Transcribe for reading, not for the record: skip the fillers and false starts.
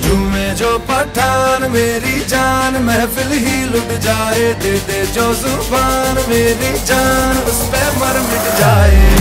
झूमे जो पठान मेरी जान महफिल ही लुट जाए, दे दे जो जुबान मेरी जान उस पे मर मिट जाए।